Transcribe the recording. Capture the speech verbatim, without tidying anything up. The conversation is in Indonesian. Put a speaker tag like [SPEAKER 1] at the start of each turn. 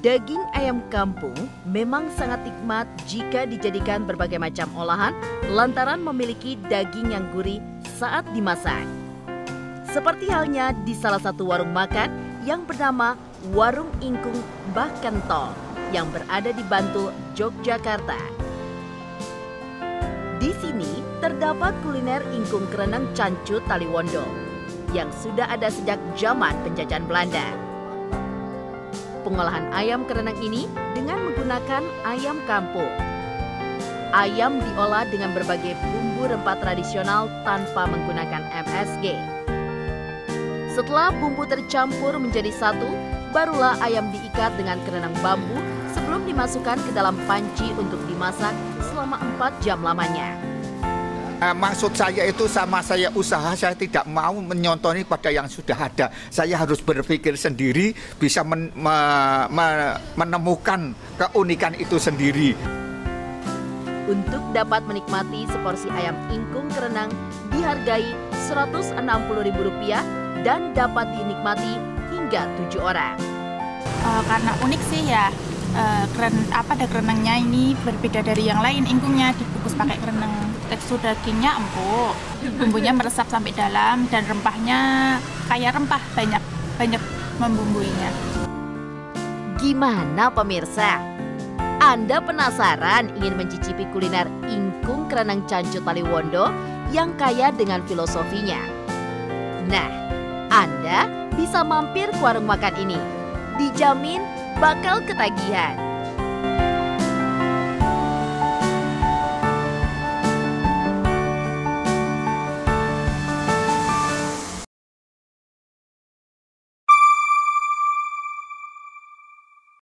[SPEAKER 1] Daging ayam kampung memang sangat nikmat jika dijadikan berbagai macam olahan lantaran memiliki daging yang gurih saat dimasak. Seperti halnya di salah satu warung makan yang bernama Warung Ingkung Mbah Kentol yang berada di Bantul, Yogyakarta. Di sini terdapat kuliner ingkung kereneng Cancut Taliwondo yang sudah ada sejak zaman penjajahan Belanda. Pengolahan ayam kereneng ini dengan menggunakan ayam kampung. Ayam diolah dengan berbagai bumbu rempah tradisional tanpa menggunakan M S G. Setelah bumbu tercampur menjadi satu, barulah ayam diikat dengan kereneng bambu sebelum dimasukkan ke dalam panci untuk dimasak selama empat jam lamanya.
[SPEAKER 2] Maksud saya itu sama saya usaha, saya tidak mau menyontoni pada yang sudah ada. Saya harus berpikir sendiri, bisa men, me, me, menemukan keunikan itu sendiri.
[SPEAKER 1] Untuk dapat menikmati seporsi ayam ingkung kereneng dihargai seratus enam puluh ribu rupiah dan dapat dinikmati hingga tujuh orang.
[SPEAKER 3] Uh, karena unik sih ya, uh, keren apa ada kerenengnya ini berbeda dari yang lain. Ingkungnya dibungkus pakai kereneng. Tekstur dagingnya empuk, bumbunya meresap sampai dalam dan rempahnya kayak rempah, banyak banyak membumbuinya.
[SPEAKER 1] Gimana pemirsa? Anda penasaran ingin mencicipi kuliner ingkung kereneng Cancut Taliwondo yang kaya dengan filosofinya? Nah, Anda bisa mampir ke warung makan ini. Dijamin bakal ketagihan.